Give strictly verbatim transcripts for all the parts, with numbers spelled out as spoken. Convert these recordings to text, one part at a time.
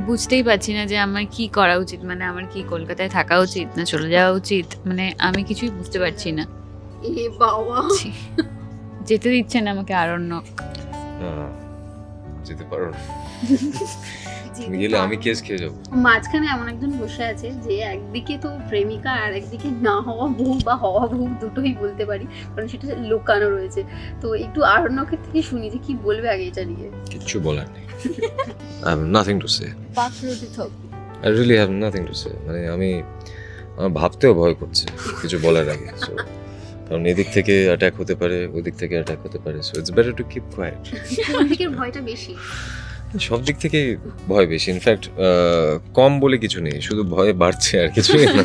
বুঝতেই পারছি না যে আমার কি করা উচিত, মানে আমার কি কলকাতায় থাকা উচিত না চলে যাওয়া উচিত, মানে আমি কিছুই বুঝতে পারছি না। এ বাবা, যেতে দিচ্ছেন আমাকে আরণ্যক। যেতে পারো না, তুমি গেলে আমি কেস খেয়ে যাবো। মাঝখানে এমন একজন বসে আছে যে একদিকে তো প্রেমিকা আর একদিকে না হওয়া বউ বা হওয়া বউ দুটোই বলতে পারি, কারণ সেটা লুকানো রয়েছে। তো একটু আরণ্যকের থেকে শুনি যে কি বলবে আগে এটা নিয়ে। কিচ্ছু বলার নেই, I have nothing to say. বাকরুদ্ধ I really have nothing to say. মানে আমি আমার ভাবতেও ভয় করছে কিছু বলার আগে, সো কারণ এদিক থেকে অ্যাটাক হতে পারে, ওই দিক থেকে অ্যাটাক হতে পারে, so it's better to keep quiet. কোন দিকের ভয়টা বেশি? সব দিক থেকে ভয় বেশি, ইনফ্যাক্ট কম বলে কিছু নেই, শুধু ভয় বাড়ছে আর কিছু না।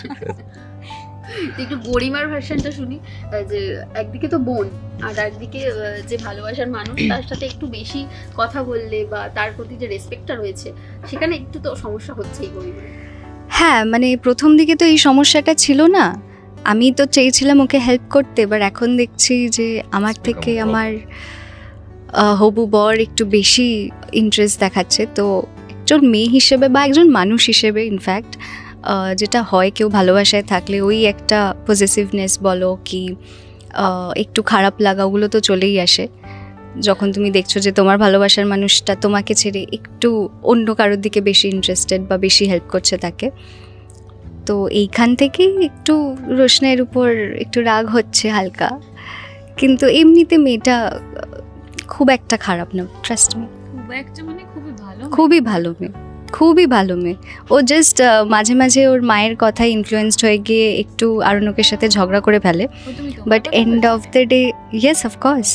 একটু গরিমার ভার্সনটা শুনি, যে একদিকে তো বোন আর একদিকে যে ভালোবাসার মানুষ, তার সাথে একটু বেশি কথা বললে বা তার প্রতি যে রেসপেক্টটা রয়েছে সেখানে একটু তো সমস্যা হচ্ছেই গরিমার। হ্যাঁ, মানে প্রথম দিকে তো এই সমস্যাটা ছিল না, আমি তো চেয়েছিলাম ওকে হেল্প করতে, এবার এখন দেখছি যে আমার থেকে আমার হবু বর একটু বেশি ইন্টারেস্ট দেখাচ্ছে। তো একজন মেয়ে হিসেবে বা একজন মানুষ হিসেবে ইনফ্যাক্ট যেটা হয় কেউ ভালোবাসায় থাকলে ওই একটা পজেসিভনেস বলো কি একটু খারাপ লাগা, ওগুলো তো চলেই আসে যখন তুমি দেখছো যে তোমার ভালোবাসার মানুষটা তোমাকে ছেড়ে একটু অন্য কারোর দিকে বেশি ইন্টারেস্টেড বা বেশি হেল্প করছে তাকে। তো এইখান থেকেই একটু রোশনাইয়ের উপর একটু রাগ হচ্ছে হালকা, কিন্তু এমনিতে মেয়েটা খুব একটা খারাপ না, ট্রাস্ট মি। খুব একটা মানে খুবই ভালো, খুবই ভালো মেয়ে, খুবই ভালো মেয়ে। ও জাস্ট মাঝে মাঝে ওর মায়ের কথায় ইনফ্লুয়েন্সড হয়ে গিয়ে একটু আরণ্যকের সাথে ঝগড়া করে ফেলে, but end of the day yes of course.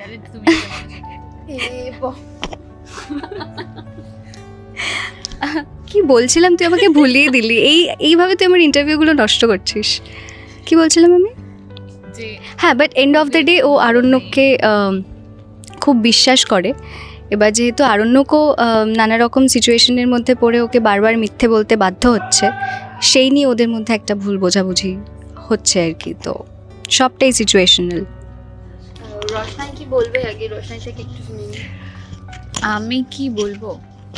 কি বলছিলাম তুই আমাকে ভুলিয়ে দিলি, এই এইভাবে তুই আমার ইন্টারভিউগুলো নষ্ট করছিস। কি বলছিলাম আমি? হ্যাঁ, but end of the day ও আরণ্যককে খুব বিশ্বাস করে। এবার যেহেতু আরণ্যকও নানা রকম সিচুয়েশনের মধ্যে পড়ে ওকে বারবার মিথ্যে বলতে বাধ্য হচ্ছে, সেই নিয়ে ওদের মধ্যে একটা ভুল বোঝাবুঝি হচ্ছে আর কি। তো সবটাই সিচুয়েশনাল। রোশনাই কি বলবে আগে? রোশনাই থেকে একটু শুনি। আমি কি বলবো,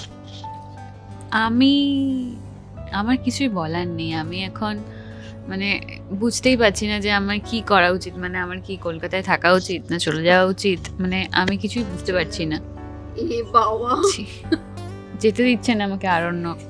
আমি আমার কিছুই বলার নেই। আমি এখন মানে বুঝতেই পারছি না যে আমার কি করা উচিত, মানে আমার কি কলকাতায় থাকা উচিত না চলে যাওয়া উচিত, মানে আমি কিছুই বুঝতে পারছি না। এ বাবা, যেতে দিচ্ছেন আমাকে আরণ্যক।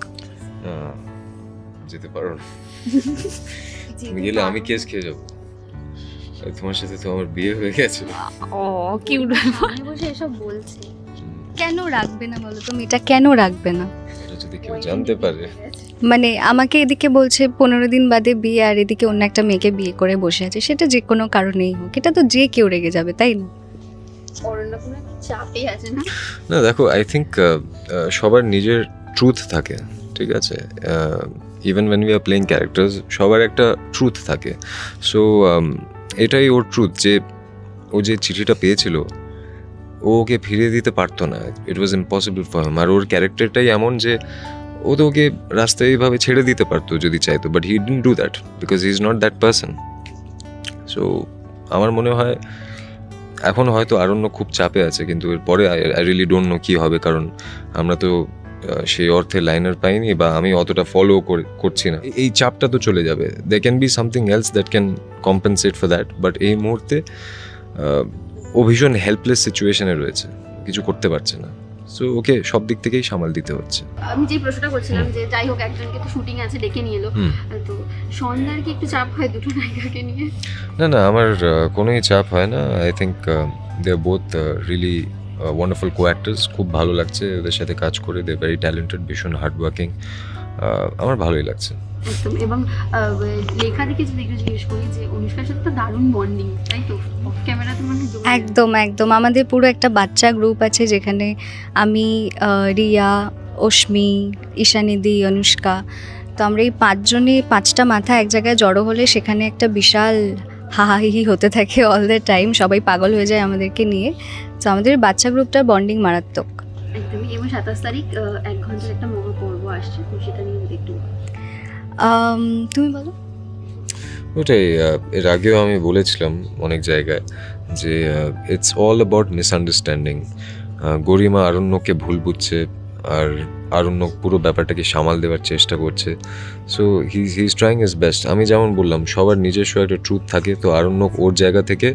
যেতে পারো না, তুমি গেলে আমি কেস খেয়ে যাবো। তোমার সাথে তো আমার বিয়ে হয়ে গেছে। ও কিউট, আমি বসে এসব বলছি। কেন রাখবে না বলো তো, মেয়েটা কেন রাখবে না? যদি কেউ জানতে পারে, মানে আমাকে এদিকে বলছে পনেরো দিন বাদে বিয়ে, আর এদিকে অন্য একটা মেয়েকে বিয়ে করে বসে আছে, সেটা যে কোনো কারণেই হোক, এটা তো যে কেউ রেগে যাবে, তাই না? না দেখো, আই থিঙ্ক সবার নিজের ট্রুথ থাকে, ঠিক আছে? Even when we are playing characters, সবার একটা ট্রুথ থাকে। সো এটাই ওর ট্রুথ, যে ও যে চিঠিটা পেয়েছিল ও ওকে ফিরিয়ে দিতে পারতো না, ইট ওয়াজ ইম্পসিবল ফর হিম। আর ওর ক্যারেক্টারটাই এমন যে ও তো ওকে রাস্তায় এইভাবে ছেড়ে দিতে পারতো যদি চাইতো, but he didn't do that because he is not that person. So আমার মনে হয় এখন হয়তো আরণ্য খুব চাপে আছে, কিন্তু এরপরে আই রিয়েলি ডোন্ট নো কী হবে, কারণ আমরা তো সেই অর্থে লাইনার পাইনি বা আমি অতটা ফলো করছি না। এই চাপটা তো চলে যাবে, they can be something else that can compensate for that, but এই মুহূর্তে ও ভীষণ হেল্পলেস সিচুয়েশনে রয়েছে, কিছু করতে পারছে না। সো ওকে সব দিক থেকেই সামাল দিতে হচ্ছে। আমি যে প্রশ্নটা করছিলাম যে যাই হোক একজনকে তো শুটিং আছে ডেকে নিয়ে এলো, তো সন্ধ্যার কি একটু চাপ হয় দুটো নায়িকাকে নিয়ে? না না, আমার কোনোই চাপ হয় না। I think they are both really wonderful co actors. খুব ভালো লাগছে ওদের সাথে কাজ করে, দে ভেরি ট্যালেন্টেড, ভীষণ হার্ড ওয়ার্কিং, আমার ভালোই লাগছে। একদম। এবং লেখা দিকে যদি একটু জিজ্ঞেস করি যে অনুষ্কার সাথে তো দারুণ বন্ডিং, তাই তো? অফ ক্যামেরাতে মানে একদম একদম আমাদের পুরো একটা বাচ্চা গ্রুপ আছে, যেখানে আমি, রিয়া, অশ্মি, ঈশানিদি, অনুষ্কা, তো আমরা এই পাঁচজনে পাঁচটা মাথা এক জায়গায় জড়ো হলে সেখানে একটা বিশাল হাহাহি হতে থাকে অল দ্য টাইম, সবাই পাগল হয়ে যায় আমাদেরকে নিয়ে। তো আমাদের বাচ্চা গ্রুপটার বন্ডিং মারাত্মক। একদমই। এবং সাতাশ তারিখ এক ঘন্টার একটা মহা পর্ব আসছে, তো সেটা নিয়ে একটু তুমি বলো। ওটাই, এর আগেও আমি বলেছিলাম অনেক জায়গায় যে it's all about misunderstanding. Garima আরণ্যকে ভুল বুঝছে, আর আরণ্যক পুরো ব্যাপারটাকে সামাল দেওয়ার চেষ্টা করছে। So he he is trying his best. আমি যেমন বললাম সবার নিজস্ব একটা ট্রুথ থাকে, তো আরণ্যক ওর জায়গা থেকে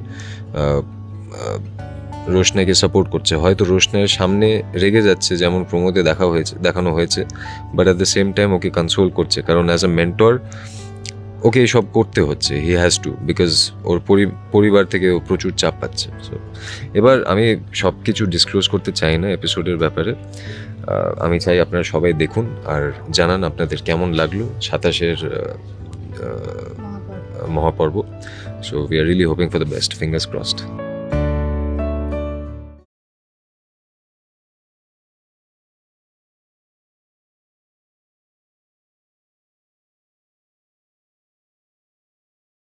রোশনাইকে সাপোর্ট করছে। হয়তো রোশনাইয়ের সামনে রেগে যাচ্ছে যেমন প্রমোদে দেখা হয়েছে দেখানো হয়েছে, but at the same time ওকে কনসোল করছে, কারণ অ্যাজ এ মেন্টর ওকে এসব করতে হচ্ছে, হি হ্যাজ টু, বিকজ ওর পরিবার থেকে ও প্রচুর চাপ পাচ্ছে। সো এবার আমি সব কিছু ডিসক্লোজ করতে চাই না এপিসোডের ব্যাপারে। আমি চাই আপনারা সবাই দেখুন আর জানান আপনাদের কেমন লাগলো সাতাশের মহাপর্ব। So we are really hoping for the best, fingers crossed.